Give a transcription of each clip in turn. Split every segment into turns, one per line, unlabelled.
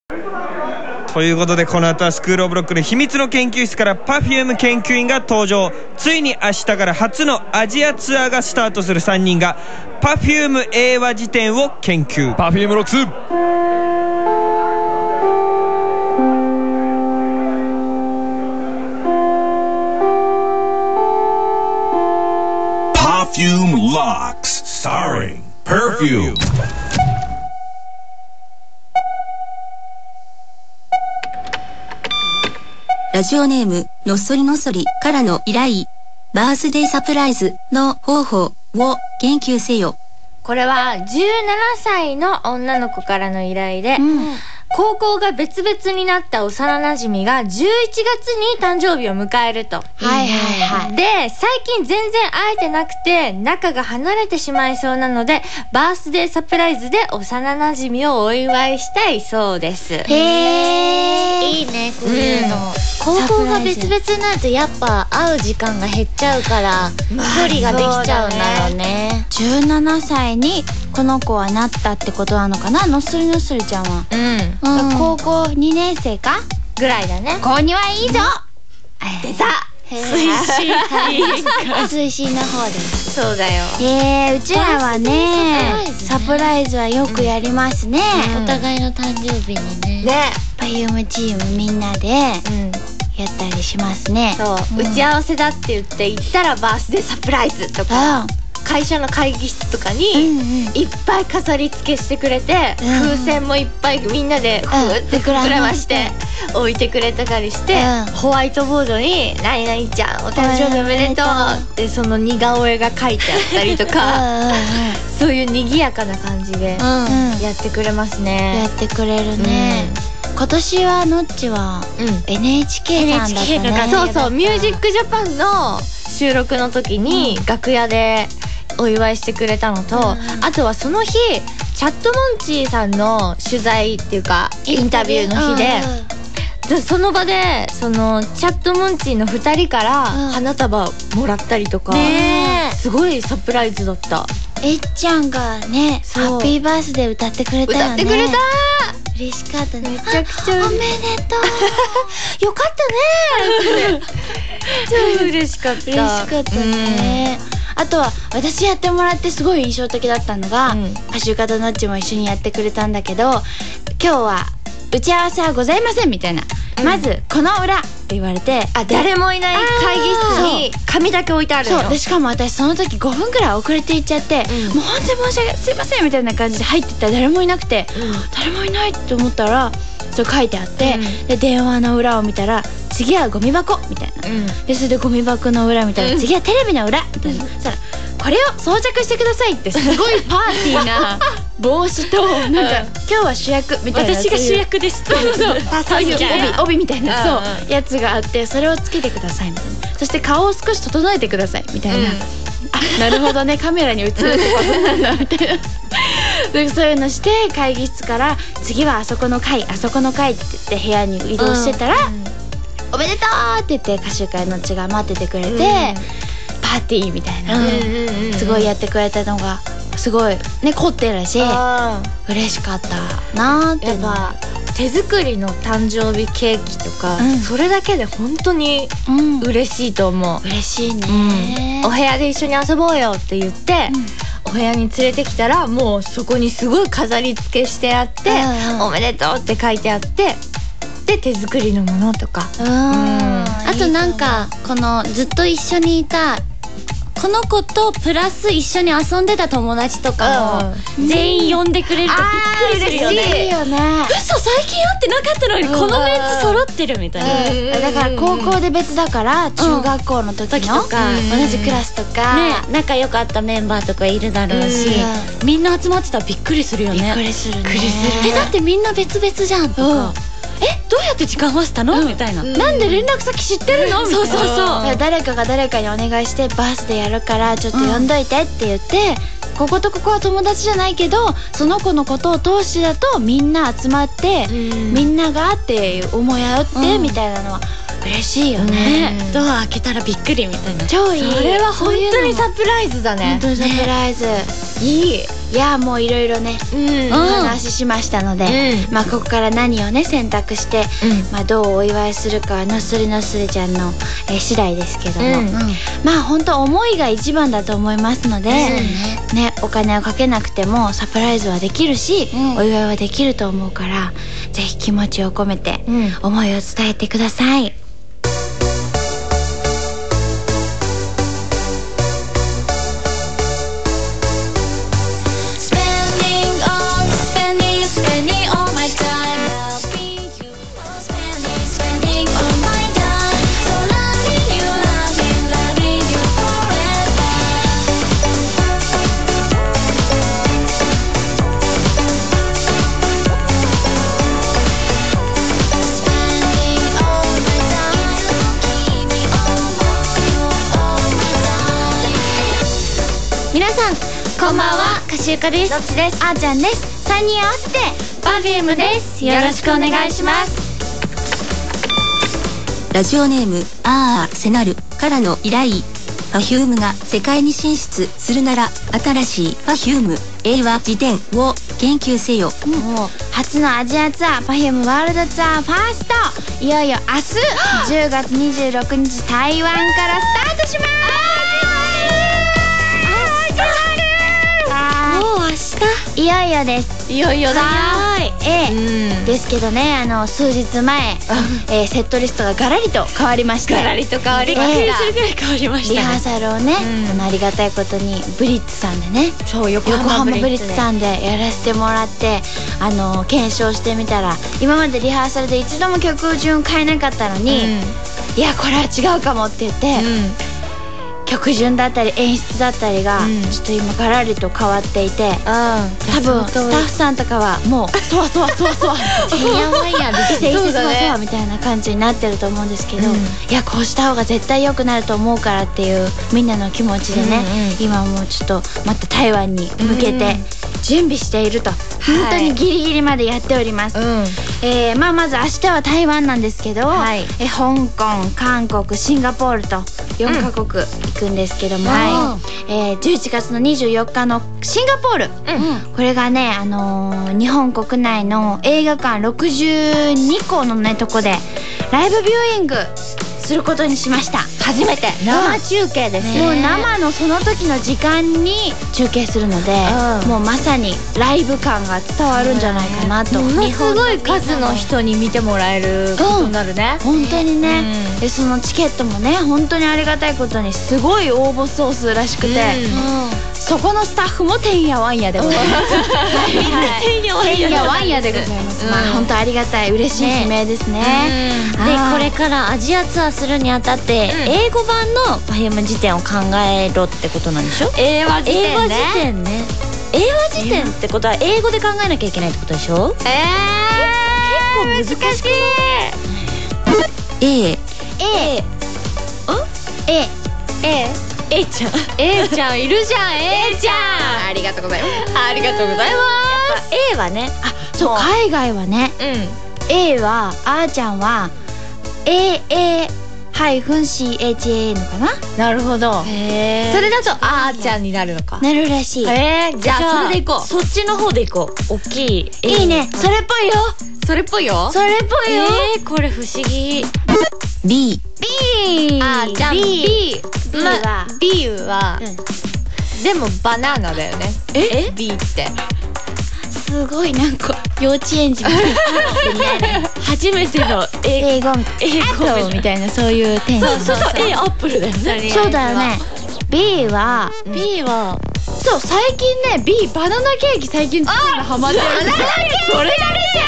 ということで、この後はスクールオブロックの秘密の研究室から Perfume 研究員が登場。ついに明日から初のアジアツアーがスタートする3人が Perfume 英和辞典を研究。
Perfume ロックス。
Perfume Locks, starring Perfume.
ラジオネームのっそりのっそりからの依頼。バースデーサプライズの方法を研究せよ。
これは17歳の女の子からの依頼で、高校が別々になった幼馴染が11月に誕生日を迎えると。で、最近全然会えてなくて仲が離れてしまいそうなので、バースデーサプライズで幼馴染をお祝いしたいそうです。
いいね、こういうの。高校が別々になるとやっぱ会う時間が減っちゃうから距離ができちゃうんだろうね。
17歳にこの子はなったってことなのかな、のっそりのっそりちゃんは。高校2年生か
ぐらいだね。
高2はいいぞ。
出た
推進の方です。
そうだよ。
うちらはね、サプライズはよくやりますね。
お互いの誕生日にね。
Perfumeチームみんなでやったりしますね。
そう、打ち合わせだって言って行ったらバースデーサプライズとか、会社の会議室とかにいっぱい飾り付けしてくれて、風船もいっぱいみんなでふーって膨らまして置いてくれたりして、ホワイトボードに「何々ちゃんお誕生日おめでとう」ってその似顔絵が書いてあったりとかそういう賑やかな感じでやってくれますね。
やってくれるね。今年はのっちは NHK さんだったね。
そうそう、ミュージックジャパンの収録の時に楽屋でお祝いしてくれたのと、あとはその日チャットモンチーさんの取材っていうかインタビューの日で、その場でそのチャットモンチーの2人から花束もらったりとか、すごいサプライズだった。
えっちゃんがね、ハッピーバースデー歌ってくれたよね。
歌ってくれた。
嬉しかったね。
めちゃくちゃ
おめでとう。
よかったね。超嬉しかった。
嬉しかったね。あとは私やってもらってすごい印象的だったのが、歌手方のっちも一緒にやってくれたんだけど、今日は打ち合わせはございませんみたいな、まずこの裏って言われて、
誰もいない会議室に紙だけ置いてあるの。
そうで、しかも私その時5分くらい遅れて行っちゃって、もう本当に申し訳ない、すいませんみたいな感じで入ってったら誰もいなくて、誰もいないって思ったらそう書いてあって、で電話の裏を見たら次はゴミ箱みたいな、でそれでゴミ箱の裏見たら次はテレビの裏みたいな、そしたらこれを装着してくださいってすごいパーティーな帽子となんか今日は主役みたいな、
私が主役ですって
そういう帯みたいなそうやつがあって、それをつけてくださいみたいな、そして顔を少し整えてくださいみたいな、あ、なるほどね、カメラに映るってことなんだみたいなでそういうのして会議室から次はあそこの階あそこの階って言って部屋に移動してたら、おめでとうって言って歌手会のちが待っててくれて、パーティーみたいな、すごいやってくれたのがすごいね凝ってるし嬉しかったなーって。
やっぱ手作りの誕生日ケーキとか、それだけで本当に嬉しいと思う。
嬉しいね。
お部屋で一緒に遊ぼうよって言って、お部屋に連れてきたらもうそこにすごい飾り付けしてあって、おめでとうって書いてあって、で手作りのものとか、
あとなんかこのずっと一緒にいたこの子とプラス一緒に遊んでた友達とかも全員呼んでくれるとびっくりするよね。
嬉しいよね。
嘘、最近会ってなかったのにこのメンツ揃ってるみたいな。
だから高校で別だから中学校の時の同じクラスとか
仲良かったメンバーとかいるだろうし、みんな集まってたらびっくりするよね。
びっくりするね。
だってみんな別々じゃんとか、どうやって時間合わせたのみたいな、
なんで連絡先知ってるのみたいな。
そうそうそう、
誰かが誰かにお願いしてバースでやるからちょっと呼んどいてって言って、こことここは友達じゃないけどその子のことを通してだとみんな集まって、みんながって思い合ってみたいなのは嬉しいよね。
ドア開けたらびっくりみたいな、
超いい。
それは本当にサプライズだね。
本当にサプライズ、
いい。
いやもういろいろねお話ししましたので、まあここから何をね選択して、まあどうお祝いするかはのっそりのっそりちゃんの次第ですけども、まあ本当思いが一番だと思いますので、ねお金をかけなくてもサプライズはできるし、お祝いはできると思うから、ぜひ気持ちを込めて思いを伝えてください。こんばんは、かしゆかです。のっちです。あーちゃんです。3人合わせて Perfume です。よろしくお願いします。
ラジオネームあーセナルからの依頼。Perfume が世界に進出するなら新しい Perfume 英和辞典を研究せよ。
初のアジアツアー Perfume ワールドツアーファースト、いよいよ明日10月26日台湾からスタートします。いよいよです。
いよいよだ。
ですけどね、数日前、セットリストがガラリと変わりまして、
ガラリと変わりました。びっくりするぐらい変わりましたね。
リハーサルをね、ありがたいことにブリッツさんでね、
そう横
浜ブリッツさんでやらせてもらって、検証してみたら、今までリハーサルで一度も曲順変えなかったのに、いやこれは違うかもって言って、曲順だったり演出だったりがちょっと今ガラリと変わっていて、多分スタッフさんとかはもうそわそわそわそわてんやわんやでいてそわそわみたいな感じになってると思うんですけど、いやこうした方が絶対良くなると思うからっていうみんなの気持ちでね、今もうちょっとまた台湾に向けて準備していると、本当にギリギリまでやっております。まあまず明日は台湾なんですけど、香港、韓国、シンガポールと4カ国行くんですけども、11月の24日のシンガポール、これがね、日本国内の映画館62個のねとこでライブビューイングすることにしました。初めて生中継ですね。もう生のその時の時間に中継するので、もうまさにライブ感が伝わるんじゃないかなと。
ものすごい数の人に見てもらえることになるね。
本当にね。でそのチケットもね、本当にありがたいことにすごい応募総数らしくて、そこのスタッフもてんやわんやでございます。てんやわんやでございます。まあ本当ありがたい、嬉しい悲鳴ですね。
でこれからアジアツアーするにあたって英語版の Perfume 辞典を考えろってことなんでしょ。
英和辞典ね。
英和辞典ってことは英語で考えなきゃいけないってことでしょ。
結構難しい。Aちゃん、A ちゃんいるじゃん。A ちゃん、ありがとうございます。ありがとうございます。
A はね、
そう海外はね、A はあーちゃんは AA-CHA のかな。
なるほど。それだとあーちゃんになるのか。
なるらしい。
じゃあそれでいこう。
そっちの方でいこう。大きい。
いいね。それっぽいよ。
それっぽいよ。
それっぽいよ。
これ不思議。
B。
あーちゃん B はでもバナナだよね。B って
すごいなんか幼稚園児みたいな
初めての
英語みたいな、そういうテンション。
そう、A アップルだよね。
そうだよね。B はそう最近ね、 B バナナケーキ最近作るのハマってる。バナナケーキ、それだねじゃ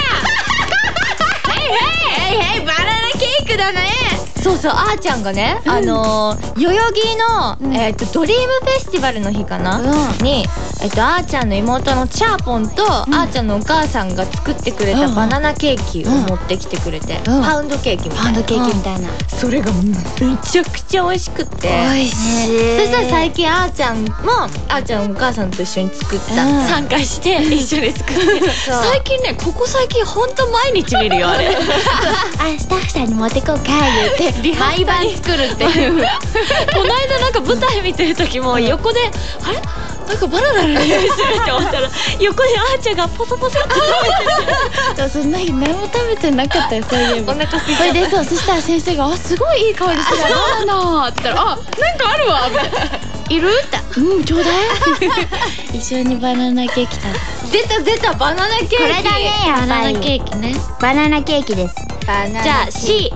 ん。はいバナナケーキだね。
そうそう、あーちゃんがね、代々木のドリームフェスティバルの日かなに、あーちゃんの妹のチャーポンとあーちゃんのお母さんが作ってくれたバナナケーキを持ってきてくれて、パウンドケーキみたいな。
パウンドケーキみたいな。
それがめちゃくちゃ美味しくって、
美味しい。
そしたら最近あーちゃんもあーちゃんのお母さんと一緒に作った、参加して一緒に作って最近ね、ここ最近ほんと毎日見るよあれ。
スタッフさんに持ってこうか言って毎晩作るっていう。
この間なんか舞台見てる時も横で、あれなんかバナナの匂いするって思ったら横にあーちゃんがポソポソって食べてる。
そんな日何も食べてなかったよ、そういえば。
お腹空い
それで
ちゃった
そしたら先生が「あ、すごいいい香りするバナナ」って言ったら「あ、なんかあるわ」みたいな「いる?」って「うん、ちょうだい」一緒にバナナケーキ食べた。
出たバナナケーキ。
これだね、や
バ
っぱり
ナナケーキね。
バナナケーキです。
バナナ
じゃあ C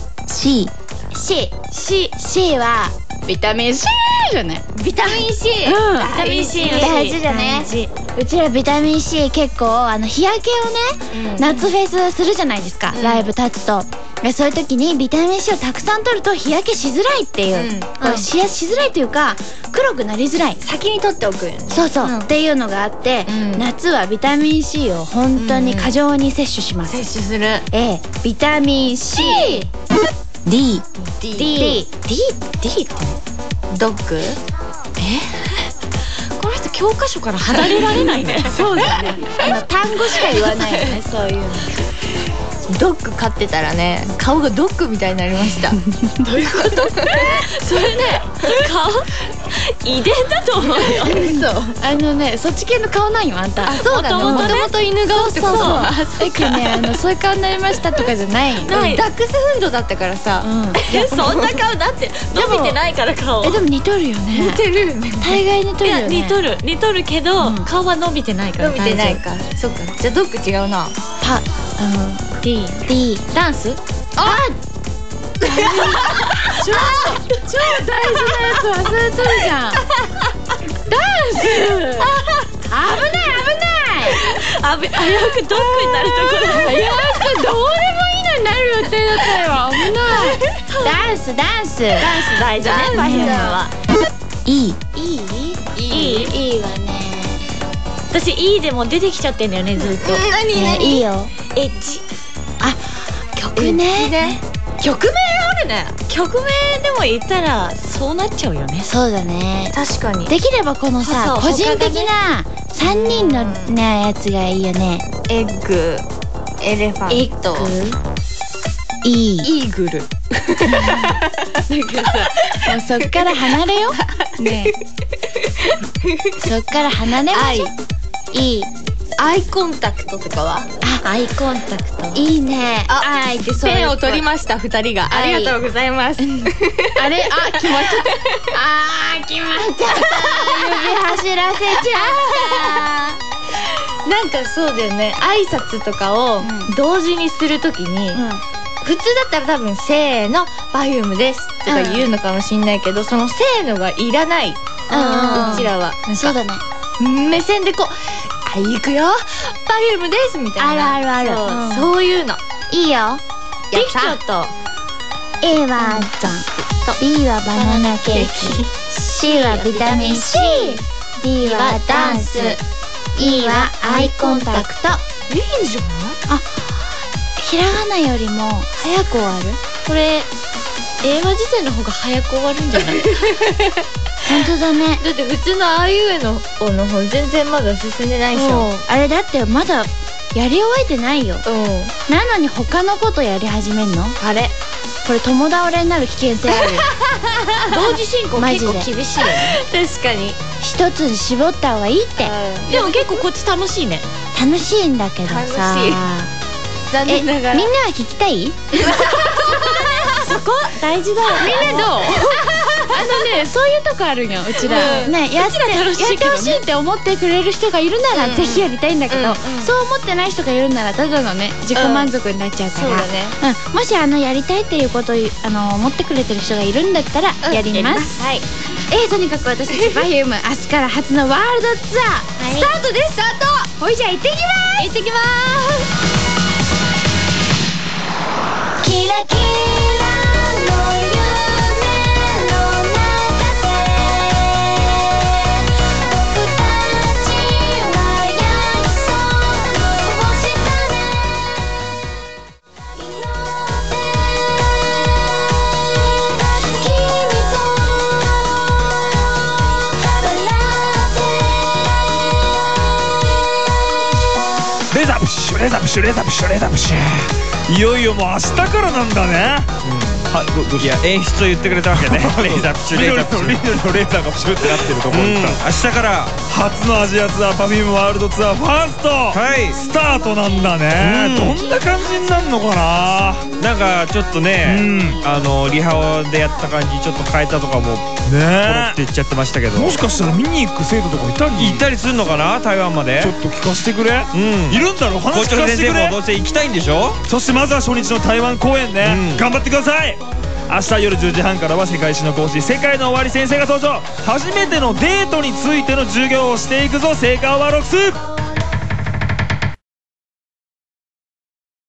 C は
ビタミン C じゃない？
ビタミン C。
うん
ビタミン C の C
大事だね。うちらビタミン C 結構日焼けをね、夏フェスするじゃないですか、ライブ立つと。でそういう時にビタミン C をたくさん取ると日焼けしづらいっていう、これしづらいというか黒くなりづらい。
先に取っておくよね。
そうそう、っていうのがあって、夏はビタミン C を本当に過剰に摂取します。
摂取する。
ビタミン C D って
ドッグ。
この人教科書から離れられないね。
そうだね。単語しか言わないよね、そういうの。
ドッグ飼ってたらね、顔がドッグみたいになりました。
どういうこと？それね、顔遺伝だと思うよ。
そっち系の顔なんよ、あんた。
そうだね。もともと犬顔ってこと。
そういう顔になりましたとかじゃないよ。
ダックスフンドだったからさ。
そんな顔だって伸びてないから顔。
でも似とるよね。
似てるよね。
大概似とるよね。
似とるけど顔は伸びてないから
伸びてないか。そっか。じゃあドッグ違うな。
D ダンス。
超大事なやつ忘れとるじゃん。ダンス。危ない。
危うくドッグになるところ。
どうでもいいのになる予定だったよ。危ない。
ダンス
ダンス大事ね、パフュームは。
いい
いいわね。
私 E でも出てきちゃってんだよね、ずっと。
いいよ。
H。
曲ね。
曲名あるね。
曲名でも言ったらそうなっちゃうよね。
そうだね。
確かに。
できればこのさ、個人的な3人のねやつがいいよね。
エッグ、エレファント、
イ
ーグル。
もうそっから離れよ。ね。
そっから離れましょう。
アイコンタクトとかは？
アイコンタクト。
いいね。
愛ってペンを取りました2人が。ありがとうございます。
あれ、決まっちゃった。決まっちゃった。
指走らせちゃっ
なんかそうだよね。挨拶とかを同時にするときに、普通だったら多分せーのパフュームですとか言うのかもしんないけど、そのせーのがいらない。うちらは
た。そうだね。
目線でこう。行くよパフュームですみたいな。
ある。
そういうの。
いいよ。
できちゃった。
A はB はバナナケーキ、 C はビタミン C、 D はダンス、 E はアイコンタクト。
いいじゃない？
ひらがなよりも早く終わる。
これ英和辞典の方が早く終わるんじゃない？
本当だね。
だって普通のあいうえの方全然まだ進んでないでしょ。
あれだってまだやり終えてないよ。なのに他のことやり始めんの？
あれ
これ共倒れになる危険性あるよ。
同時進行結構厳しいよね。
確かに。
一つに絞った方がいいって。
でも結構こっち楽しいね。
楽しいんだけどさ。
楽しい。残念ながら。
みんなは聞きたい？
そこ大事だよ。
みんなどう？そういうとこあるんよ、うちら。
ね、やってほしいって思ってくれる人がいるならぜひやりたいんだけど、そう思ってない人がいるならただのね自己満足になっちゃうから、もしやりたいっていうことを思ってくれてる人がいるんだったらやります。
はい。
とにかく私たちPerfume明日から初のワールドツアースタートです。スタート。ほいじゃあ行ってきます。
行ってきます。
キラキラ
レーザープッシュレーザープッシュレーザープッシュレーザープッシュ
いよいよもう明日からなんだね。
いや演出を言ってくれたわけね。レーザープシュレーザープシュ
緑のレーザーがプシュってなってるところにさ、
明日から
初のアジアツアー Perfume ワールドツアーファーストスタートなんだね。どんな感じになるのかな。
なんかちょっとね、リハでやった感じちょっと変えたとかもポロって言っちゃってましたけど、
もしかしたら見に行く生徒とかいたり
するのかな、台湾まで。
ちょっと聞かせてくれ。いるんだろ、話聞かせてくれ。
校長先生もどうせ行きたいんでしょ。
そしてまずは初日の台湾公演ね、頑張ってください。明日夜10時半からは世界史の講師世界の終わり先生が登場。初めてのデートについての授業をしていくぞ。成果はロックス。